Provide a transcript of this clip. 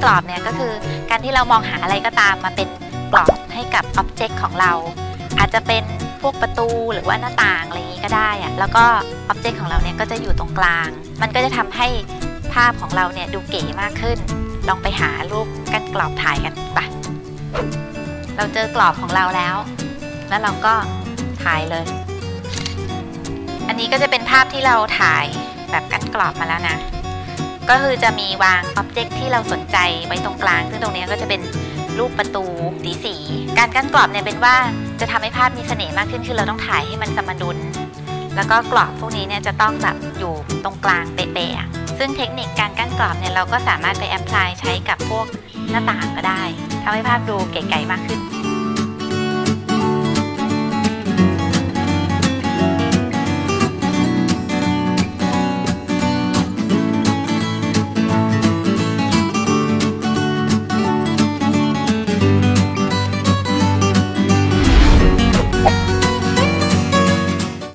รอบเนี่ยก็คือการที่เรามองหาอะไรก็ตามมาเป็นกรอบให้กับอ็อบเจกต์ของเราอาจจะเป็นพวกประตูหรือว่าหน้าต่างอะไรอย่างนี้ก็ได้อะแล้วก็อ็อบเจกต์ของเราเนี่ยก็จะอยู่ตรงกลางมันก็จะทำให้ภาพของเราเนี่ยดูเก๋มากขึ้นลองไปหารูปกั้นกรอบถ่ายกันไปเราเจอกรอบของเราแล้วเราก็ถ่ายเลยอันนี้ก็จะเป็นภาพที่เราถ่ายแบบกั้นกรอบมาแล้วนะก็คือจะมีวางอ็อบเจกต์ที่เราสนใจไว้ตรงกลางซึ่งตรงนี้ก็จะเป็นรูปประตูสีการกั้นกรอบเนี่ยเป็นว่าจะทำให้ภาพมีเสน่ห์มากขึ้นคือเราต้องถ่ายให้มันสมดุลแล้วก็กรอบพวกนี้เนี่ยจะต้องแบบอยู่ตรงกลางเป๊ะๆซึ่งเทคนิคการกั้นกรอบเนี่ยเราก็สามารถไปแอพพลายใช้กับพวกหน้าต่างก็ได้ทำให้ภาพดูเก๋ๆมากขึ้น